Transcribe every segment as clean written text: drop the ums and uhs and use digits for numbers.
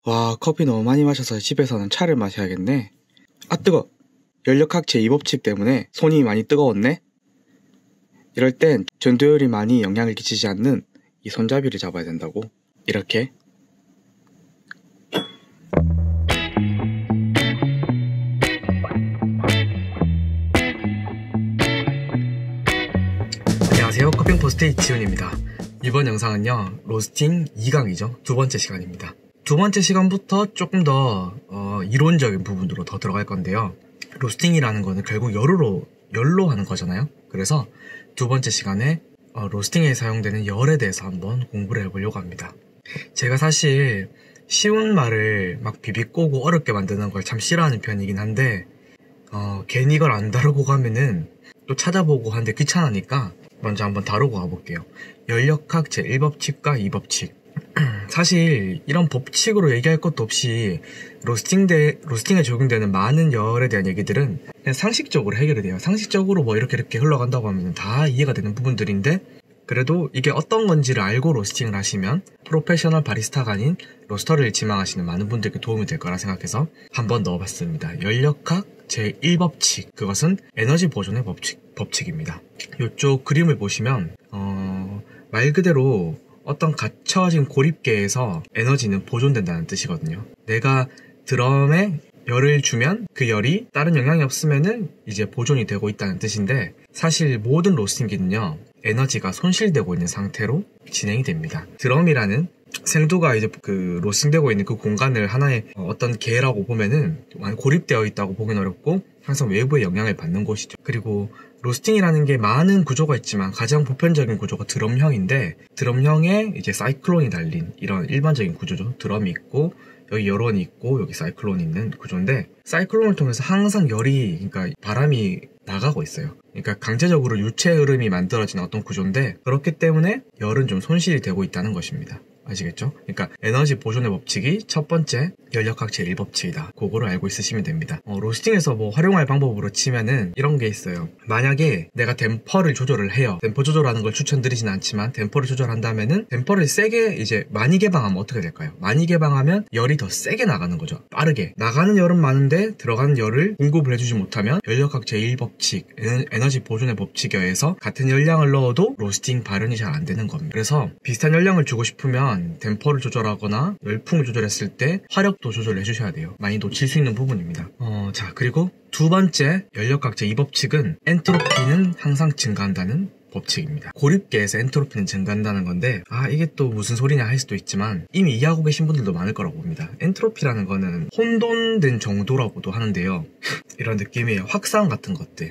와, 커피 너무 많이 마셔서 집에서는 차를 마셔야겠네. 아, 뜨거! 연력학 제2법칙 때문에 손이 많이 뜨거웠네? 이럴 땐 전도율이 많이 영향을 끼치지 않는 이 손잡이를 잡아야 된다고. 이렇게. 안녕하세요. 커피포스트의 지훈입니다. 이번 영상은요, 로스팅 2강이죠. 두 번째 시간입니다. 두 번째 시간부터 조금 더 이론적인 부분으로 더 들어갈 건데요. 로스팅이라는 거는 결국 열로 하는 거잖아요. 그래서 두 번째 시간에 로스팅에 사용되는 열에 대해서 한번 공부를 해보려고 합니다. 제가 사실 쉬운 말을 막 비비꼬고 어렵게 만드는 걸 참 싫어하는 편이긴 한데 괜히 이걸 안 다루고 가면은 또 찾아보고 하는데 귀찮으니까 먼저 한번 다루고 가볼게요. 연력학 제1법칙과 2법칙. 사실 이런 법칙으로 얘기할 것도 없이 로스팅에 적용되는 많은 열에 대한 얘기들은 그냥 상식적으로 해결이 돼요. 상식적으로 뭐 이렇게 흘러간다고 하면 다 이해가 되는 부분들인데, 그래도 이게 어떤 건지를 알고 로스팅을 하시면 프로페셔널 바리스타가 아닌 로스터를 지망하시는 많은 분들께 도움이 될 거라 생각해서 한번 넣어봤습니다. 연력학 제1법칙, 그것은 에너지 보존의 법칙입니다. 이쪽 그림을 보시면 말 그대로 어떤 갇혀진 고립계에서 에너지는 보존된다는 뜻이거든요. 내가 드럼에 열을 주면 그 열이 다른 영향이 없으면은 이제 보존이 되고 있다는 뜻인데, 사실 모든 로스팅기는요, 에너지가 손실되고 있는 상태로 진행이 됩니다. 드럼이라는 생두가 이제 그 로스팅되고 있는 그 공간을 하나의 어떤 개라고 보면은 많이 고립되어 있다고 보기는 어렵고 항상 외부의 영향을 받는 곳이죠. 그리고 로스팅이라는 게 많은 구조가 있지만 가장 보편적인 구조가 드럼형인데, 드럼형에 이제 사이클론이 달린 이런 일반적인 구조죠. 드럼이 있고 여기 열원이 있고 여기 사이클론이 있는 구조인데, 사이클론을 통해서 항상 열이, 그러니까 바람이 나가고 있어요. 그러니까 강제적으로 유체 흐름이 만들어진 어떤 구조인데, 그렇기 때문에 열은 좀 손실이 되고 있다는 것입니다. 아시겠죠? 그러니까 에너지 보존의 법칙이 첫 번째 연력학 제1법칙이다. 그거를 알고 있으시면 됩니다. 로스팅에서 뭐 활용할 방법으로 치면은 이런 게 있어요. 만약에 내가 댐퍼를 조절을 해요. 댐퍼 조절하는 걸 추천드리진 않지만, 댐퍼를 조절한다면은 댐퍼를 세게 이제 많이 개방하면 어떻게 될까요? 많이 개방하면 열이 더 세게 나가는 거죠. 빠르게. 나가는 열은 많은데 들어가는 열을 공급을 해주지 못하면 연력학 제1법칙, 에너지 보존의 법칙에 의해서 같은 열량을 넣어도 로스팅 발현이 잘 안 되는 겁니다. 그래서 비슷한 열량을 주고 싶으면 댐퍼를 조절하거나 열풍을 조절했을 때 화력도 조절을 해주셔야 돼요. 많이 놓칠 수 있는 부분입니다. 자, 그리고 두 번째 연력학 제2법칙은 엔트로피는 항상 증가한다는 법칙입니다. 고립계에서 엔트로피는 증가한다는 건데, 이게 또 무슨 소리냐 할 수도 있지만 이미 이해하고 계신 분들도 많을 거라고 봅니다. 엔트로피라는 거는 혼돈된 정도라고도 하는데요. 이런 느낌이에요. 확산 같은 것들.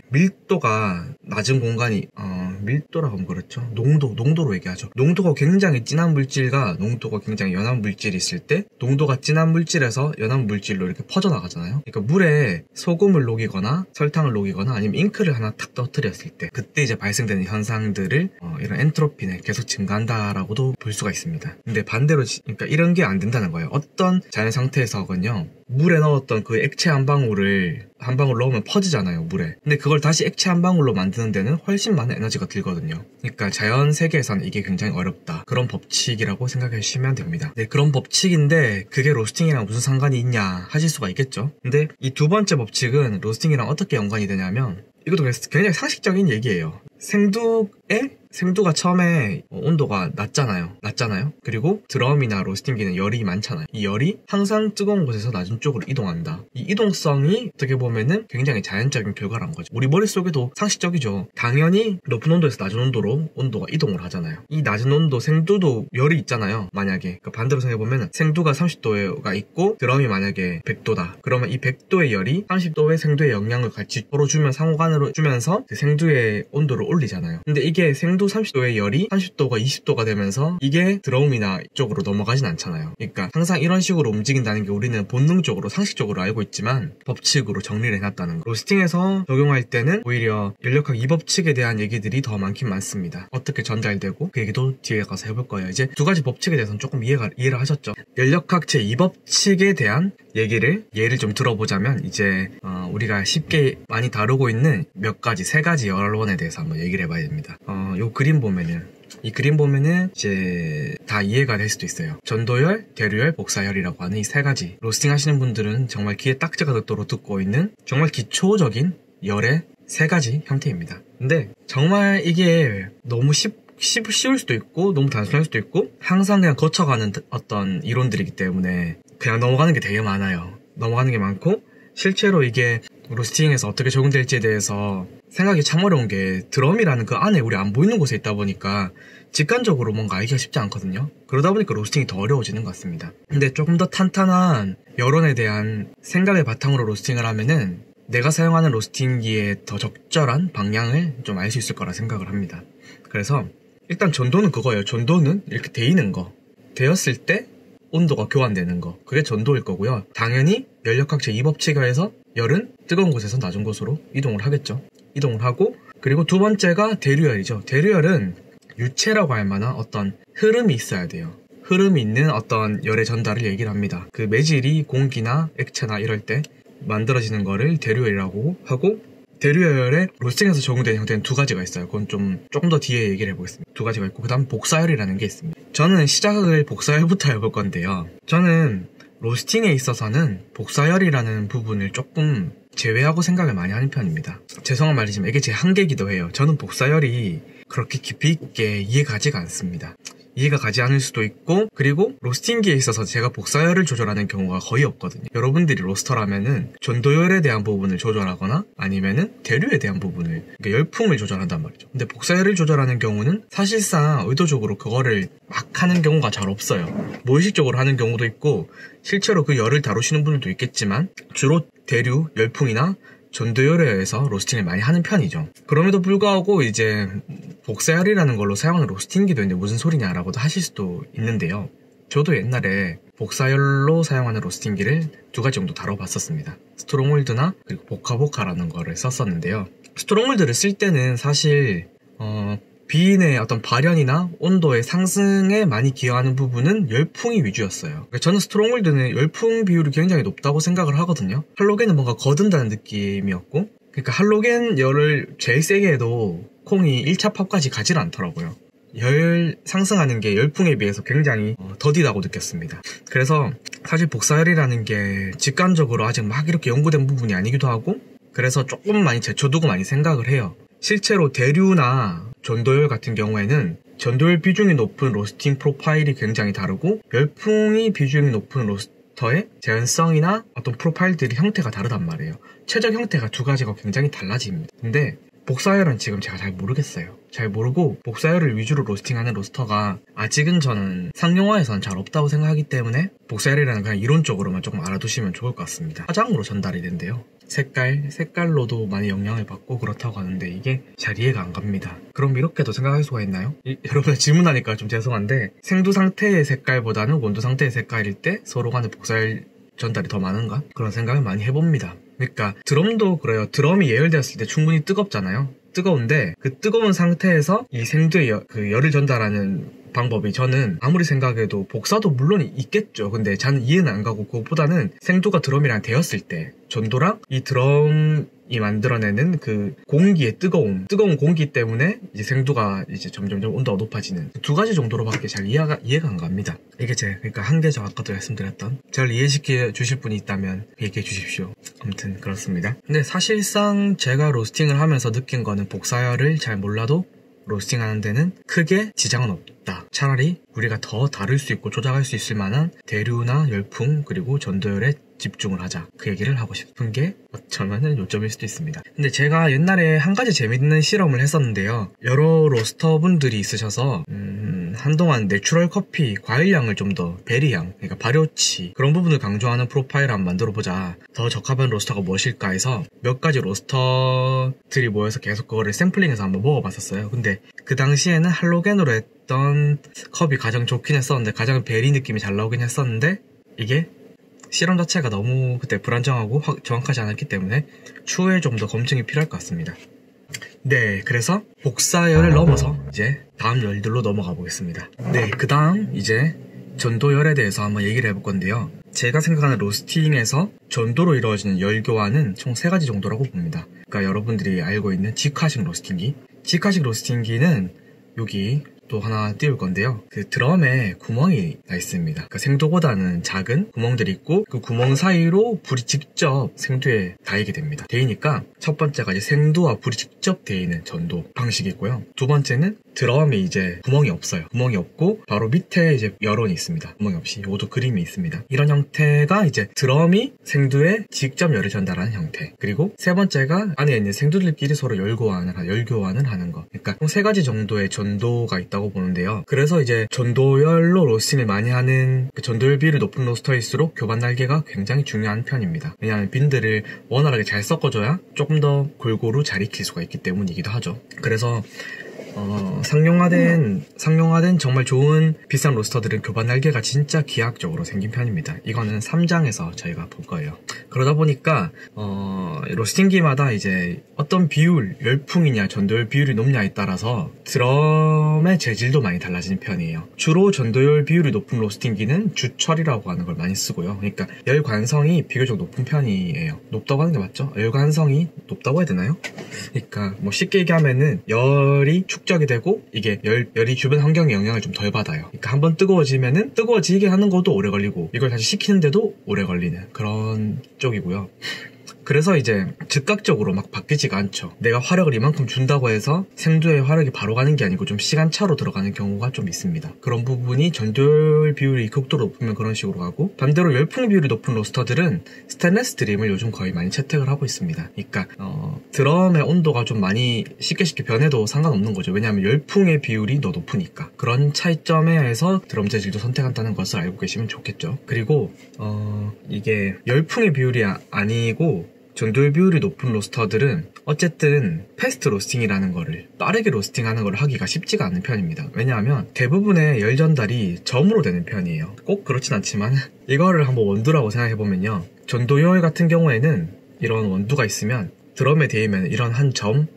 밀도가 낮은 공간이 밀도라고 하면 그렇죠. 농도로 얘기하죠. 농도가 굉장히 진한 물질과 농도가 굉장히 연한 물질이 있을 때, 농도가 진한 물질에서 연한 물질로 이렇게 퍼져나가잖아요. 그러니까 물에 소금을 녹이거나 설탕을 녹이거나 아니면 잉크를 하나 탁 떠뜨렸을 때, 그때 이제 발생되는 현상들을 이런 엔트로피는 계속 증가한다라고도 볼 수가 있습니다. 근데 반대로 그러니까 이런 게 안 된다는 거예요. 어떤 자연 상태에서는요, 물에 넣었던 그 액체 한 방울 넣으면 퍼지잖아요, 물에. 근데 그걸 다시 액체 한 방울로 만드는 데는 훨씬 많은 에너지가 들거든요. 그러니까 자연 세계에서는 이게 굉장히 어렵다. 그런 법칙이라고 생각해 주시면 됩니다. 네, 그런 법칙인데 그게 로스팅이랑 무슨 상관이 있냐 하실 수가 있겠죠. 근데 이 두 번째 법칙은 로스팅이랑 어떻게 연관이 되냐면, 이것도 굉장히 상식적인 얘기예요. 생두가 처음에 온도가 낮잖아요. 그리고 드럼이나 로스팅기는 열이 많잖아요. 이 열이 항상 뜨거운 곳에서 낮은 쪽으로 이동한다. 이 이동성이 어떻게 보면은 굉장히 자연적인 결과란 거죠. 우리 머릿속에도 상식적이죠. 당연히 높은 온도에서 낮은 온도로 온도가 이동을 하잖아요. 이 낮은 온도 생두도 열이 있잖아요. 만약에 그러니까 반대로 생각해보면 생두가 30도가 있고 드럼이 만약에 100도다. 그러면 이 100도의 열이 30도의 생두의 영향을 같이 서로 상호간으로 주면서 그 생두의 온도를 올리잖아요. 근데 이게 생두 30도의 열이 30도가 20도가 되면서 이게 드럼이나 이쪽으로 넘어가진 않잖아요. 그러니까 항상 이런 식으로 움직인다는 게 우리는 본능적으로 상식적으로 알고 있지만 법칙으로 정리를 해놨다는 거. 로스팅에서 적용할 때는 오히려 연력학 2법칙에 대한 얘기들이 더 많긴 많습니다. 어떻게 전달되고 그 얘기도 뒤에 가서 해볼 거예요. 이제 두 가지 법칙에 대해서는 조금 이해를 하셨죠. 연력학 제2법칙에 대한 예를 좀 들어보자면, 이제 우리가 쉽게 많이 다루고 있는 세 가지 열원에 대해서 한번 얘기를 해봐야 됩니다. 요 그림 보면은 이 그림 보면은 이제 다 이해가 될 수도 있어요. 전도열, 대류열, 복사열이라고 하는 이 세 가지. 로스팅 하시는 분들은 정말 귀에 딱지가 닿도록 듣고 있는 정말 기초적인 열의 세 가지 형태입니다. 근데 정말 이게 너무 쉬울 수도 있고 너무 단순할 수도 있고 항상 그냥 거쳐가는 어떤 이론들이기 때문에 그냥 넘어가는 게 되게 많아요. 넘어가는 게 많고 실제로 이게 로스팅에서 어떻게 적용될지에 대해서 생각이 참 어려운 게 드럼이라는 그 안에 우리 안 보이는 곳에 있다 보니까 직관적으로 뭔가 알기가 쉽지 않거든요. 그러다 보니까 로스팅이 더 어려워지는 것 같습니다. 근데 조금 더 탄탄한 여론에 대한 생각을 바탕으로 로스팅을 하면은 내가 사용하는 로스팅기의 더 적절한 방향을 좀 알 수 있을 거라 생각을 합니다. 그래서 일단 전도는 그거예요. 전도는 이렇게 데이는 거. 데였을 때 온도가 교환되는 거. 그게 전도일 거고요. 당연히 열역학 제2법칙에 의해서 열은 뜨거운 곳에서 낮은 곳으로 이동을 하겠죠. 이동을 하고 그리고 두 번째가 대류열이죠. 대류열은 유체라고 할 만한 어떤 흐름이 있어야 돼요. 흐름이 있는 어떤 열의 전달을 얘기를 합니다. 그 매질이 공기나 액체나 이럴 때 만들어지는 거를 대류열이라고 하고 대류열에 로스팅에서 적용되는 형태는 두 가지가 있어요. 그건 조금 더 뒤에 얘기를 해보겠습니다. 두 가지가 있고 그 다음 복사열이라는 게 있습니다. 저는 시작을 복사열부터 해볼 건데요. 저는 로스팅에 있어서는 복사열이라는 부분을 조금 제외하고 생각을 많이 하는 편입니다. 죄송한 말이지만 이게 제 한계이기도 해요. 저는 복사열이 그렇게 깊이 있게 이해가지가 않습니다. 이해가 가지 않을 수도 있고 그리고 로스팅기에 있어서 제가 복사열을 조절하는 경우가 거의 없거든요. 여러분들이 로스터라면은 전도열에 대한 부분을 조절하거나 아니면은 대류에 대한 부분을 그러니까 열풍을 조절한단 말이죠. 근데 복사열을 조절하는 경우는 사실상 의도적으로 그거를 막 하는 경우가 잘 없어요. 무의식적으로 하는 경우도 있고 실제로 그 열을 다루시는 분들도 있겠지만 주로 대류, 열풍이나 전도열에 의해서 로스팅을 많이 하는 편이죠. 그럼에도 불구하고 이제 복사열이라는 걸로 사용하는 로스팅기도 있는데 무슨 소리냐라고도 하실 수도 있는데요. 저도 옛날에 복사열로 사용하는 로스팅기를 두 가지 정도 다뤄봤었습니다. 스트롱홀드나 그리고 보카보카라는 거를 썼었는데요. 스트롱홀드를 쓸 때는 사실 비인의 어떤 발연이나 온도의 상승에 많이 기여하는 부분은 열풍이 위주였어요. 그러니까 저는 스트롱홀드는 열풍 비율이 굉장히 높다고 생각을 하거든요. 할로겐은 뭔가 거둔다는 느낌이었고 그러니까 할로겐 열을 제일 세게 해도 콩이 1차 팝까지 가질 않더라고요. 열 상승하는 게 열풍에 비해서 굉장히 더디다고 느꼈습니다. 그래서 사실 복사열이라는 게 직관적으로 아직 막 이렇게 연구된 부분이 아니기도 하고 그래서 조금 많이 제쳐두고 많이 생각을 해요. 실제로 대류나 전도열 같은 경우에는 전도열 비중이 높은 로스팅 프로파일이 굉장히 다르고 열풍이 비중이 높은 로스터의 제한성이나 어떤 프로파일들이 형태가 다르단 말이에요. 최적 형태가 두 가지가 굉장히 달라집니다. 근데 복사열은 지금 제가 잘 모르겠어요. 잘 모르고 복사열을 위주로 로스팅하는 로스터가 아직은 저는 상용화에서는 잘 없다고 생각하기 때문에 복사열이라는 그냥 이론적으로만 조금 알아두시면 좋을 것 같습니다. 화장으로 전달이 된대요. 색깔로도 많이 영향을 받고 그렇다고 하는데 이게 잘 이해가 안 갑니다. 그럼 이렇게도 생각할 수가 있나요? 여러분 질문하니까 좀 죄송한데 생두 상태의 색깔보다는 원두 상태의 색깔일 때 서로 간의 복사열 전달이 더 많은가? 그런 생각을 많이 해봅니다. 그러니까 드럼도 그래요. 드럼이 예열되었을 때 충분히 뜨겁잖아요. 뜨거운데 그 뜨거운 상태에서 이 생두의 그 열을 전달하는 방법이 저는 아무리 생각해도 복사도 물론 있겠죠. 근데 저는 이해는 안 가고 그것보다는 생두가 드럼이랑 데였을 때 전도랑 이 드럼이 만들어내는 그 공기의 뜨거운 공기 때문에 이제 생두가 이제 점점점 온도가 높아지는 두 가지 정도로밖에 잘 이해가 안 갑니다. 이게 그러니까 한계죠. 아까도 말씀드렸던. 저를 이해시켜 주실 분이 있다면 얘기해 주십시오. 아무튼 그렇습니다. 근데 사실상 제가 로스팅을 하면서 느낀 거는 복사열을 잘 몰라도 로스팅하는 데는 크게 지장은 없다. 차라리 우리가 더 다룰 수 있고 조작할 수 있을 만한 대류나 열풍 그리고 전도열에 집중을 하자. 그 얘기를 하고 싶은 게 어쩌면은 요점일 수도 있습니다. 근데 제가 옛날에 한 가지 재밌는 실험을 했었는데요. 여러 로스터분들이 있으셔서 한동안 내추럴 커피 과일향을 좀 더 베리향 그러니까 발효치 그런 부분을 강조하는 프로파일을 한번 만들어보자. 더 적합한 로스터가 무엇일까 해서 몇 가지 로스터들이 모여서 계속 그거를 샘플링해서 한번 먹어봤었어요. 근데 그 당시에는 할로겐으로 했던 컵이 가장 좋긴 했었는데 가장 베리 느낌이 잘 나오긴 했었는데 이게 실험 자체가 너무 그때 불안정하고 정확하지 않았기 때문에 추후에 좀 더 검증이 필요할 것 같습니다. 네, 그래서 복사열을 넘어서 이제 다음 열들로 넘어가 보겠습니다. 네, 그 다음 이제 전도열에 대해서 한번 얘기를 해볼 건데요. 제가 생각하는 로스팅에서 전도로 이루어지는 열 교환은 총 3가지 정도라고 봅니다. 그러니까 여러분들이 알고 있는 직화식 로스팅기. 직화식 로스팅기는 여기 또 하나 띄울 건데요. 그 드럼에 구멍이 나 있습니다. 그러니까 생도보다는 작은 구멍들이 있고 그 구멍 사이로 불이 직접 생도에 닿이게 됩니다. 데이니까 첫 번째가 이제 생도와 불이 직접 데이는 전도 방식이 있고요. 두 번째는 드럼에 이제 구멍이 없어요. 구멍이 없고 바로 밑에 이제 열원이 있습니다. 구멍이 없이 요것도 그림이 있습니다. 이런 형태가 이제 드럼이 생도에 직접 열을 전달하는 형태. 그리고 세 번째가 안에 있는 생도들끼리 서로 열교환을 하는 거. 그러니까 총 세 가지 정도의 전도가 있다고 보는데요. 그래서 이제 전도열로 로스팅을 많이 하는 그 전도열 비율이 높은 로스터일수록 교반 날개가 굉장히 중요한 편입니다. 왜냐하면 빈들을 원활하게 잘 섞어줘야 조금 더 골고루 잘 익힐 수가 있기 때문이기도 하죠. 그래서 상용화된 정말 좋은 비싼 로스터들은 교반 날개가 진짜 기하학적으로 생긴 편입니다. 이거는 3장에서 저희가 볼 거예요. 그러다 보니까 로스팅기마다 이제 어떤 비율, 열풍이냐 전도열 비율이 높냐에 따라서 드럼의 재질도 많이 달라지는 편이에요. 주로 전도열 비율이 높은 로스팅기는 주철이라고 하는 걸 많이 쓰고요. 그러니까 열 관성이 비교적 높은 편이에요. 높다고 하는 게 맞죠? 열 관성이 높다고 해야 되나요? 그러니까 뭐 쉽게 얘기하면은 열이 축적이 되고 이게 열이 주변 환경에 영향을 좀 덜 받아요. 그러니까 한번 뜨거워지면은 뜨거워지게 하는 것도 오래 걸리고 이걸 다시 식히는데도 오래 걸리는 그런 쪽이고요. 그래서 이제 즉각적으로 막 바뀌지가 않죠. 내가 화력을 이만큼 준다고 해서 생도에 화력이 바로 가는 게 아니고 좀 시간차로 들어가는 경우가 좀 있습니다. 그런 부분이 전도열 비율이 극도로 높으면 그런 식으로 가고 반대로 열풍 비율이 높은 로스터들은 스테인리스 드림을 요즘 거의 많이 채택을 하고 있습니다. 그러니까 드럼의 온도가 좀 많이 쉽게 변해도 상관없는 거죠. 왜냐하면 열풍의 비율이 더 높으니까. 그런 차이점에 의해서 드럼 재질도 선택한다는 것을 알고 계시면 좋겠죠. 그리고 이게 열풍의 비율이 아니고 전도열 비율이 높은 로스터들은 어쨌든 패스트 로스팅이라는 거를 빠르게 로스팅하는 걸 하기가 쉽지가 않은 편입니다. 왜냐하면 대부분의 열 전달이 점으로 되는 편이에요. 꼭 그렇진 않지만 이거를 한번 원두라고 생각해보면요. 전도열 같은 경우에는 이런 원두가 있으면 드럼에 대이면 이런 한 점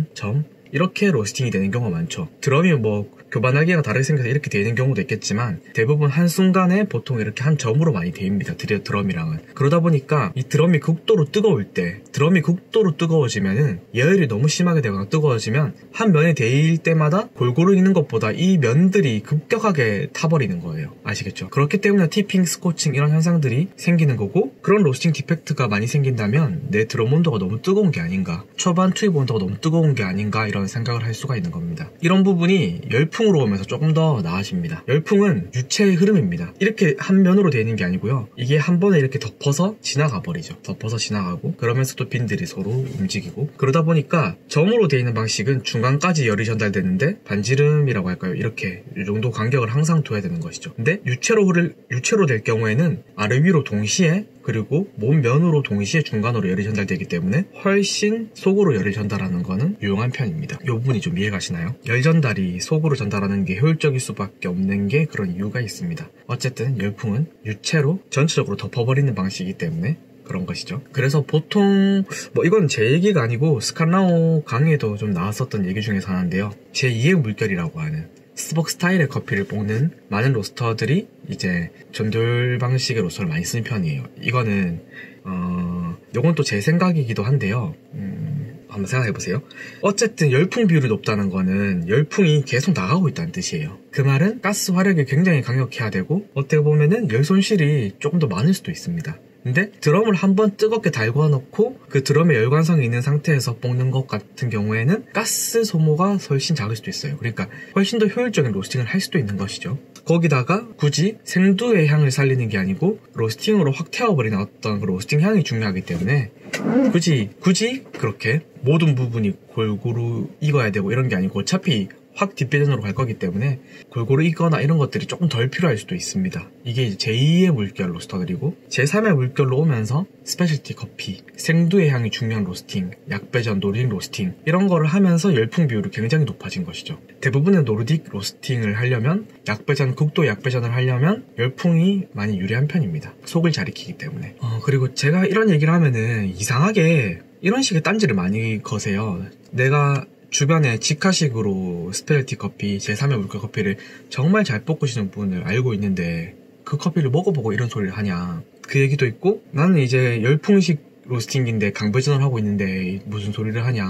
이렇게 로스팅이 되는 경우가 많죠. 드럼이 뭐 교반 날개가 다르게 생겨서 이렇게 되는 경우도 있겠지만 대부분 한순간에 보통 이렇게 한 점으로 많이 되입니다. 드럼이랑은. 그러다 보니까 이 드럼이 극도로 뜨거울 때 드럼이 극도로 뜨거워지면은 예열이 너무 심하게 되거나 뜨거워지면 한 면에 데일 때마다 골고루 익는 것보다 이 면들이 급격하게 타버리는 거예요. 아시겠죠? 그렇기 때문에 티핑, 스코칭 이런 현상들이 생기는 거고 그런 로스팅 디펙트가 많이 생긴다면 내 드럼 온도가 너무 뜨거운 게 아닌가 초반 투입 온도가 너무 뜨거운 게 아닌가 이런 생각을 할 수가 있는 겁니다. 이런 부분이 열풍으로 오면서 조금 더 나아집니다. 열풍은 유체의 흐름입니다. 이렇게 한 면으로 되는 게 아니고요. 이게 한 번에 이렇게 덮어서 지나가 버리죠. 덮어서 지나가고 그러면서 또 빈들이 서로 움직이고 그러다 보니까 점으로 되어 있는 방식은 중간까지 열이 전달되는데 반지름이라고 할까요? 이렇게 이 정도 간격을 항상 둬야 되는 것이죠. 근데 유체로 될 경우에는 아래 위로 동시에 그리고 몸면으로 동시에 중간으로 열이 전달되기 때문에 훨씬 속으로 열을 전달하는 거는 유용한 편입니다. 이 부분이 좀 이해가시나요? 열 전달이 속으로 전달하는 게 효율적일 수밖에 없는 게 그런 이유가 있습니다. 어쨌든 열풍은 유체로 전체적으로 덮어버리는 방식이기 때문에 그런 것이죠. 그래서 보통 뭐 이건 제 얘기가 아니고 스칼라오 강의에도 좀 나왔었던 얘기 중에서 하나인데요. 제2의 물결이라고 하는 스벅 스타일의 커피를 볶는 많은 로스터들이 이제 전도열 방식의 로스터를 많이 쓰는 편이에요. 이거는 요건 또 제 생각이기도 한데요. 한번 생각해보세요. 어쨌든 열풍 비율이 높다는 거는 열풍이 계속 나가고 있다는 뜻이에요. 그 말은 가스 화력이 굉장히 강력해야 되고 어떻게 보면은 열 손실이 조금 더 많을 수도 있습니다. 근데 드럼을 한번 뜨겁게 달궈 놓고 그 드럼에 열관성이 있는 상태에서 볶는 것 같은 경우에는 가스 소모가 훨씬 작을 수도 있어요. 그러니까 훨씬 더 효율적인 로스팅을 할 수도 있는 것이죠. 거기다가 굳이 생두의 향을 살리는 게 아니고 로스팅으로 확 태워버리는 어떤 그 로스팅 향이 중요하기 때문에 굳이 그렇게 모든 부분이 골고루 익어야 되고 이런 게 아니고 어차피 확 뒷배전으로 갈 거기 때문에 골고루 익거나 이런 것들이 조금 덜 필요할 수도 있습니다. 이게 이제 제2의 물결 로스터들이고 제3의 물결로 오면서 스페셜티 커피, 생두의 향이 중요한 로스팅, 약배전, 노르딕 로스팅 이런 거를 하면서 열풍 비율이 굉장히 높아진 것이죠. 대부분의 노르딕 로스팅을 하려면 극도 약배전을 하려면 열풍이 많이 유리한 편입니다. 속을 잘 익히기 때문에. 그리고 제가 이런 얘기를 하면은 이상하게 이런 식의 딴지를 많이 거세요. 내가 주변에 직화식으로 스페셜티 커피, 제3의 물결 커피를 정말 잘 볶으시는 분을 알고 있는데 그 커피를 먹어보고 이런 소리를 하냐 그 얘기도 있고 나는 이제 열풍식 로스팅인데 강배전을 하고 있는데 무슨 소리를 하냐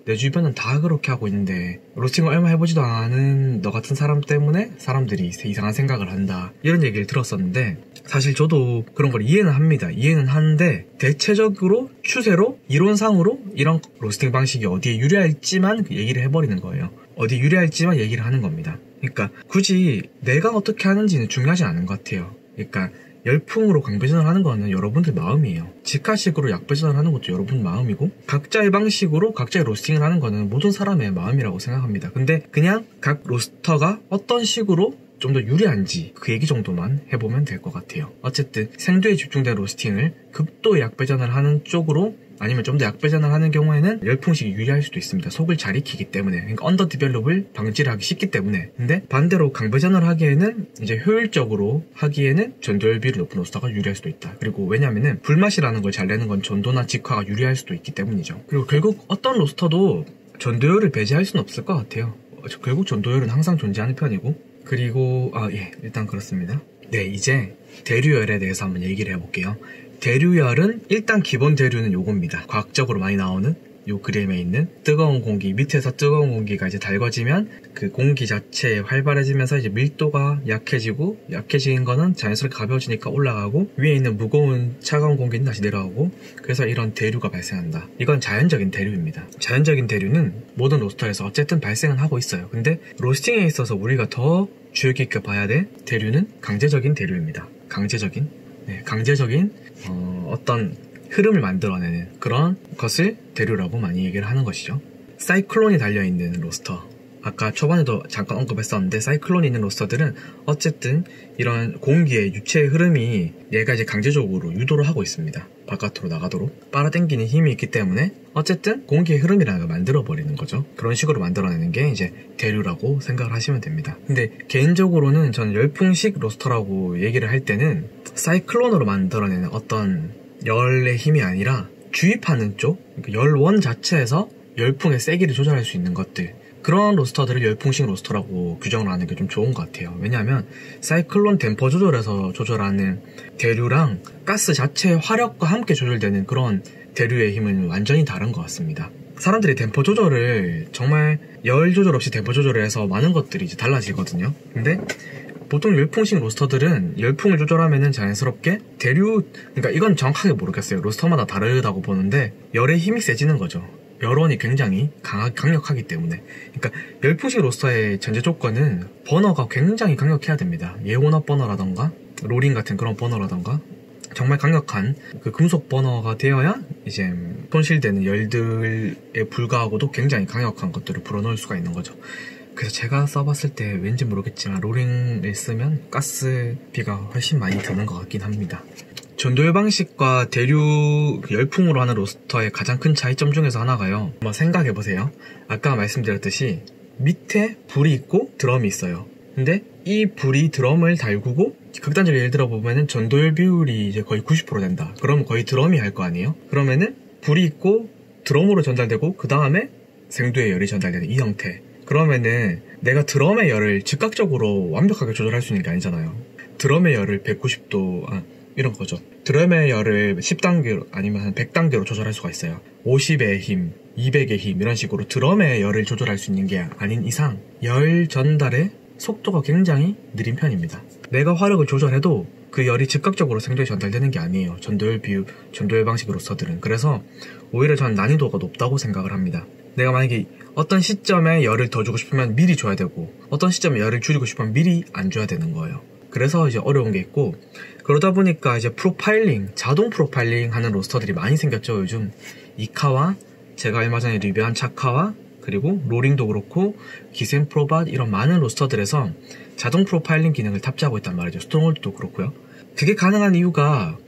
내 주변은 다 그렇게 하고 있는데 로스팅을 얼마 해보지도 않은 너 같은 사람 때문에 사람들이 이상한 생각을 한다, 이런 얘기를 들었었는데, 사실 저도 그런 걸 이해는 합니다. 이해는 하는데 대체적으로 추세로 이론상으로 이런 로스팅 방식이 어디에 유리할지만 얘기를 해버리는 거예요. 어디에 유리할지만 얘기를 하는 겁니다. 그러니까 굳이 내가 어떻게 하는지는 중요하지 않은 것 같아요. 그러니까 열풍으로 강배전을 하는 거는 여러분들 마음이에요. 직화식으로 약배전을 하는 것도 여러분 마음이고, 각자의 방식으로 각자의 로스팅을 하는 거는 모든 사람의 마음이라고 생각합니다. 근데 그냥 각 로스터가 어떤 식으로 좀 더 유리한지 그 얘기 정도만 해보면 될 것 같아요. 어쨌든 생두에 집중된 로스팅을 극도의 약배전을 하는 쪽으로, 아니면 좀 더 약배전을 하는 경우에는 열풍식이 유리할 수도 있습니다. 속을 잘 익히기 때문에, 그러니까 언더 디벨롭을 방지를 하기 쉽기 때문에. 근데 반대로 강배전을 하기에는, 이제 효율적으로 하기에는 전도율 비율이 높은 로스터가 유리할 수도 있다. 그리고 왜냐면은 불맛이라는 걸 잘 내는 건 전도나 직화가 유리할 수도 있기 때문이죠. 그리고 결국 어떤 로스터도 전도율을 배제할 수는 없을 것 같아요. 결국 전도율은 항상 존재하는 편이고. 그리고 일단 그렇습니다. 네, 이제 대류열에 대해서 한번 얘기를 해볼게요. 대류열은 일단 기본 대류는 요겁니다. 과학적으로 많이 나오는 요 그림에 있는 뜨거운 공기, 밑에서 뜨거운 공기가 이제 달궈지면 그 공기 자체에 활발해지면서 이제 밀도가 약해지고, 약해진 거는 자연스럽게 가벼워지니까 올라가고, 위에 있는 무거운 차가운 공기는 다시 내려가고, 그래서 이런 대류가 발생한다. 이건 자연적인 대류입니다. 자연적인 대류는 모든 로스터에서 어쨌든 발생은 하고 있어요. 근데 로스팅에 있어서 우리가 더 주의 깊게 봐야 될 대류는 강제적인 대류입니다. 강제적인 어떤 흐름을 만들어내는 그런 것을 대류라고 많이 얘기를 하는 것이죠. 사이클론이 달려있는 로스터, 아까 초반에도 잠깐 언급했었는데, 사이클론이 있는 로스터들은 어쨌든 이런 공기의 유체의 흐름이 얘가 이제 강제적으로 유도를 하고 있습니다. 바깥으로 나가도록 빨아당기는 힘이 있기 때문에 어쨌든 공기의 흐름이라는 걸 만들어버리는 거죠. 그런 식으로 만들어내는 게 이제 대류라고 생각을 하시면 됩니다. 근데 개인적으로는 저는 열풍식 로스터라고 얘기를 할 때는 사이클론으로 만들어내는 어떤 열의 힘이 아니라 주입하는 쪽, 그러니까 열원 자체에서 열풍의 세기를 조절할 수 있는 것들, 그런 로스터들을 열풍식 로스터라고 규정을 하는 게 좀 좋은 것 같아요. 왜냐하면 사이클론 댐퍼 조절에서 조절하는 대류랑 가스 자체의 화력과 함께 조절되는 그런 대류의 힘은 완전히 다른 것 같습니다. 사람들이 댐퍼 조절을 정말 열 조절 없이 댐퍼 조절을 해서 많은 것들이 이제 달라지거든요. 근데 보통 열풍식 로스터들은 열풍을 조절하면은 자연스럽게 대류, 그러니까 이건 정확하게 모르겠어요. 로스터마다 다르다고 보는데 열의 힘이 세지는 거죠. 열원이 굉장히 강력하기 때문에. 그러니까 열풍식 로스터의 전제 조건은 버너가 굉장히 강력해야 됩니다. 예혼합 버너라던가 로링 같은 그런 버너라던가 정말 강력한 그 금속 버너가 되어야 이제 손실되는 열들에 불과하고도 굉장히 강력한 것들을 불어넣을 수가 있는 거죠. 그래서 제가 써봤을 때 왠지 모르겠지만 로링을 쓰면 가스비가 훨씬 많이 드는 것 같긴 합니다. 전도열 방식과 대류 열풍으로 하는 로스터의 가장 큰 차이점 중에서 하나가요, 한번 생각해보세요. 아까 말씀드렸듯이 밑에 불이 있고 드럼이 있어요. 근데 이 불이 드럼을 달구고, 극단적으로 예를 들어보면은 전도열 비율이 이제 거의 90% 된다. 그러면 거의 드럼이 할 거 아니에요? 그러면은 불이 있고 드럼으로 전달되고 그 다음에 생두의 열이 전달되는 이 형태. 그러면은 내가 드럼의 열을 즉각적으로 완벽하게 조절할 수 있는 게 아니잖아요. 드럼의 열을 190도, 이런 거죠. 드럼의 열을 10단계로 아니면 한 100단계로 조절할 수가 있어요. 50의 힘, 200의 힘, 이런 식으로 드럼의 열을 조절할 수 있는 게 아닌 이상 열 전달의 속도가 굉장히 느린 편입니다. 내가 화력을 조절해도 그 열이 즉각적으로 생두에 전달되는 게 아니에요. 전도열 비율, 전도열 방식 로스터들은. 그래서 오히려 저는 난이도가 높다고 생각을 합니다. 내가 만약에 어떤 시점에 열을 더 주고 싶으면 미리 줘야 되고, 어떤 시점에 열을 줄이고 싶으면 미리 안 줘야 되는 거예요. 그래서 이제 어려운 게 있고, 그러다 보니까 이제 프로파일링, 자동 프로파일링 하는 로스터들이 많이 생겼죠. 요즘 이카와 제가 얼마 전에 리뷰한 차카와 그리고 로링도 그렇고 기센 프로밭 이런 많은 로스터들에서 자동 프로파일링 기능을 탑재하고 있단 말이죠. 스톤홀드도 그렇고요. 그게 가능한 이유가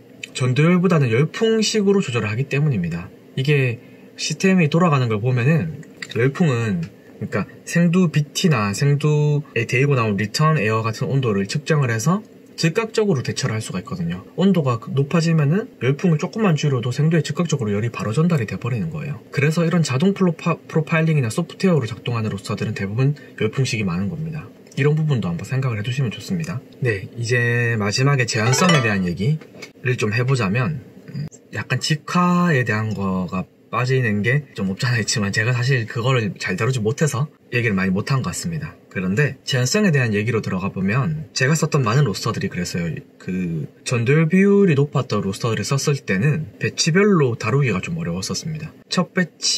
전도열보다는 열풍식으로 조절을 하기 때문입니다. 이게 시스템이 돌아가는 걸 보면은 열풍은, 그러니까 생두 BT나 생두에 데이고 나온 리턴 에어 같은 온도를 측정을 해서 즉각적으로 대처를 할 수가 있거든요. 온도가 높아지면은 열풍을 조금만 줄여도 생두에 즉각적으로 열이 바로 전달이 돼버리는 거예요. 그래서 이런 자동 프로파일링이나 소프트웨어로 작동하는 로스터들은 대부분 열풍식이 많은 겁니다. 이런 부분도 한번 생각을 해주시면 좋습니다. 네, 이제 마지막에 제한성에 대한 얘기를 좀 해보자면, 약간 직화에 대한 거가 빠지는 게 좀 없잖아 있지만 제가 사실 그거를 잘 다루지 못해서 얘기를 많이 못한 것 같습니다. 그런데 제한성에 대한 얘기로 들어가 보면 제가 썼던 많은 로스터들이 그랬어요. 그 전도율 비율이 높았던 로스터들을 썼을 때는 배치별로 다루기가 좀 어려웠었습니다. 첫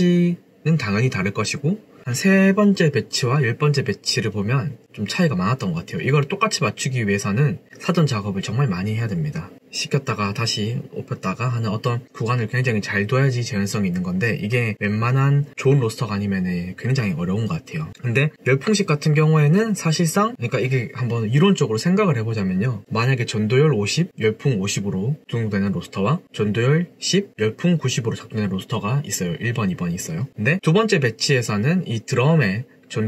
배치는 당연히 다를 것이고 한 3번째 배치와 10번째 배치를 보면 좀 차이가 많았던 것 같아요. 이걸 똑같이 맞추기 위해서는 사전 작업을 정말 많이 해야 됩니다. 시켰다가 다시 엎었다가 하는 어떤 구간을 굉장히 잘 둬야지 재현성이 있는 건데 이게 웬만한 좋은 로스터가 아니면 굉장히 어려운 것 같아요. 근데 열풍식 같은 경우에는 사실상 그러니까 이게 한번 이론적으로 생각을 해보자면요. 만약에 전도열 50, 열풍 50으로 등록되는 로스터와 전도열 10, 열풍 90으로 작동되는 로스터가 있어요. 1번, 2번이 있어요. 근데 두 번째 배치에서는 이 드럼에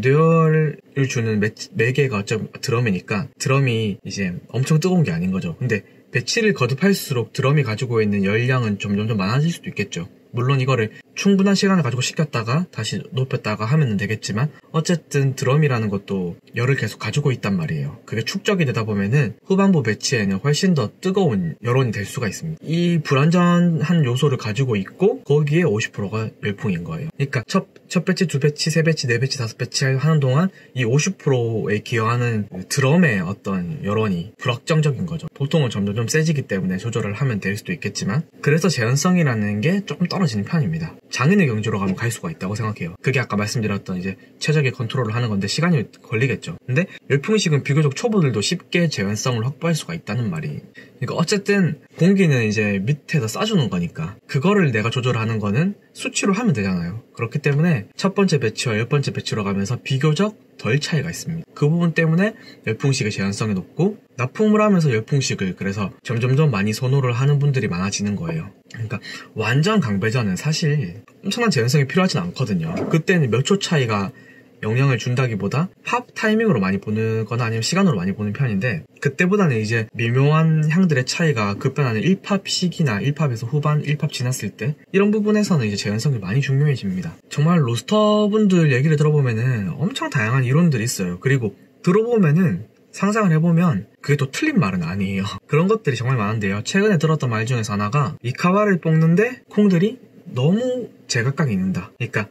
전도열을 주는 매개가 어쩌면 드럼이니까 드럼이 이제 엄청 뜨거운 게 아닌 거죠. 근데 배치를 거듭할수록 드럼이 가지고 있는 열량은 점점 많아질 수도 있겠죠. 물론 이거를 충분한 시간을 가지고 식혔다가 다시 높였다가 하면 되겠지만 어쨌든 드럼이라는 것도 열을 계속 가지고 있단 말이에요. 그게 축적이 되다 보면은 후반부 배치에는 훨씬 더 뜨거운 여론이 될 수가 있습니다. 이 불완전한 요소를 가지고 있고 거기에 50%가 열풍인 거예요. 그러니까 첫 배치, 두 배치, 세 배치, 네 배치, 다섯 배치 하는 동안 이 50%에 기여하는 드럼의 어떤 여론이 불확정적인 거죠. 보통은 점점 세지기 때문에 조절을 하면 될 수도 있겠지만 그래서 재현성이라는 게 조금 떨어지는 편입니다. 장인의 경지로 가면 갈 수가 있다고 생각해요. 그게 아까 말씀드렸던 이제 최적의 컨트롤을 하는 건데 시간이 걸리겠죠. 근데 열풍식은 비교적 초보들도 쉽게 재현성을 확보할 수가 있다는 말이. 그러니까 어쨌든 공기는 이제 밑에서 싸주는 거니까 그거를 내가 조절하는 거는 수치로 하면 되잖아요. 그렇기 때문에 첫 번째 배치와 10번째 배치로 가면서 비교적 덜 차이가 있습니다. 그 부분 때문에 열풍식의 재현성이 높고 납품을 하면서 열풍식을 그래서 점점점 많이 선호를 하는 분들이 많아지는 거예요. 그러니까 완전 강배전은 사실 엄청난 재현성이 필요하진 않거든요. 그때는 몇 초 차이가 영향을 준다기보다 팝 타이밍으로 많이 보는 거나 아니면 시간으로 많이 보는 편인데 그때보다는 이제 미묘한 향들의 차이가 급변하는 1팝 시기나 1팝에서 후반 1팝 지났을 때 이런 부분에서는 이제 재현성이 많이 중요해집니다. 정말 로스터분들 얘기를 들어보면은 엄청 다양한 이론들이 있어요. 그리고 들어보면은 상상을 해보면 그게 또 틀린 말은 아니에요. 그런 것들이 정말 많은데요. 최근에 들었던 말 중에서 하나가 이카와를 볶는데 콩들이 너무 제각각이 익는다. 그러니까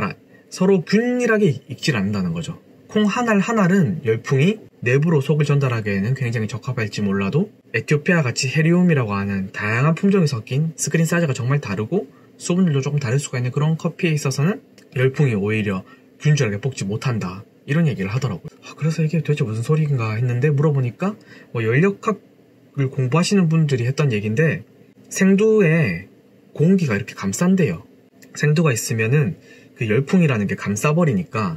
서로 균일하게 익질 않는다는 거죠. 콩 한 알 한 알은 열풍이 내부로 속을 전달하기에는 굉장히 적합할지 몰라도 에티오피아 같이 헤리움이라고 하는 다양한 품종이 섞인 스크린 사이즈가 정말 다르고 수분율도 조금 다를 수가 있는 그런 커피에 있어서는 열풍이 오히려 균질하게 볶지 못한다. 이런 얘기를 하더라고요. 그래서 이게 도대체 무슨 소리인가 했는데 물어보니까 열역학을 공부하시는 분들이 했던 얘기인데 생두에 공기가 이렇게 감싼대요. 생두가 있으면은 그 열풍이라는 게 감싸버리니까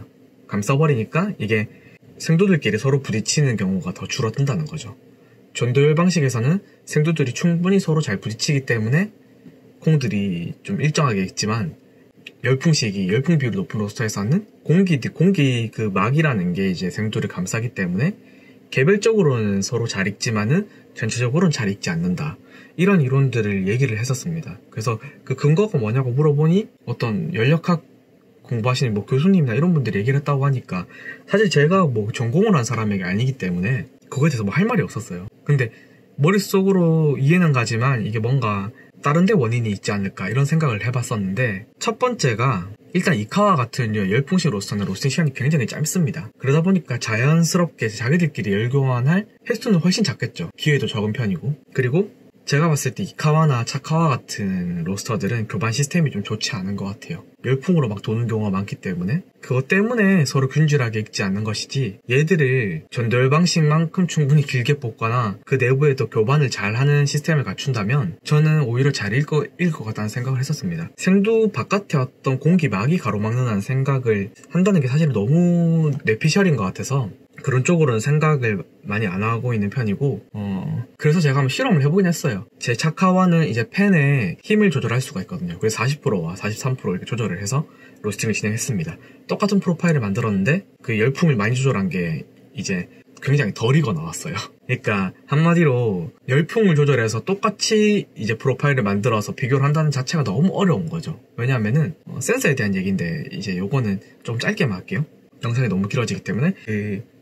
이게 생두들끼리 서로 부딪히는 경우가 더 줄어든다는 거죠. 전도열 방식에서는 생두들이 충분히 서로 잘 부딪히기 때문에 콩들이 좀 일정하게 있지만 열풍식이 열풍 비율이 높은 로스터에서는 공기 그 막이라는 게 이제 생두를 감싸기 때문에 개별적으로는 서로 잘 익지만은 전체적으로는 잘 익지 않는다. 이런 이론들을 얘기를 했었습니다. 그래서 그 근거가 뭐냐고 물어보니 어떤 열역학 공부하시는 교수님이나 이런 분들이 얘기를 했다고 하니까 사실 제가 전공을 한 사람에게 아니기 때문에 그거에 대해서 할 말이 없었어요. 근데 머릿속으로 이해는 가지만 이게 뭔가 다른 데 원인이 있지 않을까 이런 생각을 해봤었는데 첫 번째가 일단 이카와 같은 열풍식 로스터는 로스팅 시간이 굉장히 짧습니다. 그러다 보니까 자연스럽게 자기들끼리 열교환할 횟수는 훨씬 작겠죠. 기회도 적은 편이고 그리고 제가 봤을 때 이카와나 차카와 같은 로스터들은 교반 시스템이 좀 좋지 않은 것 같아요. 열풍으로 막 도는 경우가 많기 때문에 그것 때문에 서로 균질하게 익지 않는 것이지 얘들을 전도열 방식만큼 충분히 길게 볶거나 그 내부에도 교반을 잘하는 시스템을 갖춘다면 저는 오히려 잘 읽을 것 같다는 생각을 했었습니다. 생두 바깥에 어떤 공기 막이 가로막는다는 생각을 한다는 게 사실 너무 뇌피셜인 것 같아서 그런 쪽으로는 생각을 많이 안 하고 있는 편이고 그래서 제가 한번 실험을 해보긴 했어요. 제 차카와는 이제 팬에 힘을 조절할 수가 있거든요. 그래서 40%와 43% 이렇게 조절을 해서 로스팅을 진행했습니다. 똑같은 프로파일을 만들었는데 그 열풍을 많이 조절한 게 이제 굉장히 덜 익어 나왔어요. 그러니까 한마디로 열풍을 조절해서 똑같이 이제 프로파일을 만들어서 비교를 한다는 자체가 너무 어려운 거죠. 왜냐하면은 센서에 대한 얘기인데 이제 요거는 좀 짧게만 할게요. 영상이 너무 길어지기 때문에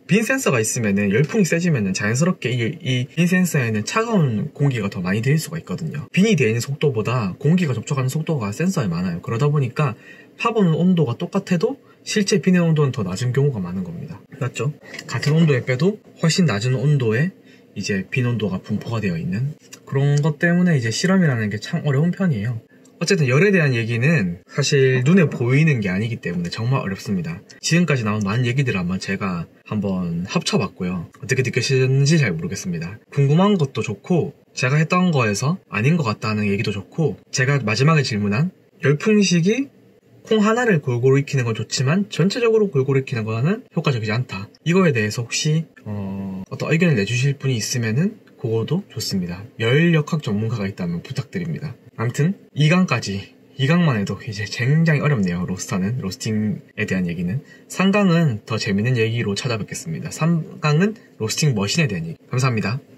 빈 센서가 있으면은 열풍이 세지면은 자연스럽게 이 빈 센서에는 차가운 공기가 더 많이 들 수가 있거든요. 빈이 되어 있는 속도보다 공기가 접촉하는 속도가 센서에 많아요. 그러다 보니까 팝오는 온도가 똑같아도 실제 빈의 온도는 더 낮은 경우가 많은 겁니다. 맞죠? 같은 온도에 빼도 훨씬 낮은 온도에 이제 빈 온도가 분포가 되어 있는 그런 것 때문에 이제 실험이라는 게 참 어려운 편이에요. 어쨌든 열에 대한 얘기는 사실 눈에 보이는 게 아니기 때문에 정말 어렵습니다. 지금까지 나온 많은 얘기들을 제가 한번 합쳐봤고요. 어떻게 느껴지셨는지 잘 모르겠습니다. 궁금한 것도 좋고 제가 했던 거에서 아닌 것 같다는 얘기도 좋고 제가 마지막에 질문한 열풍식이 콩 하나를 골고루 익히는 건 좋지만 전체적으로 골고루 익히는 거는 효과적이지 않다. 이거에 대해서 혹시 어떤 의견을 내주실 분이 있으면은 그거도 좋습니다. 열 역학 전문가가 있다면 부탁드립니다. 아무튼 2강만 해도 이제 굉장히 어렵네요. 로스팅에 대한 얘기는. 3강은 더 재밌는 얘기로 찾아뵙겠습니다. 3강은 로스팅 머신에 대한 얘기. 감사합니다.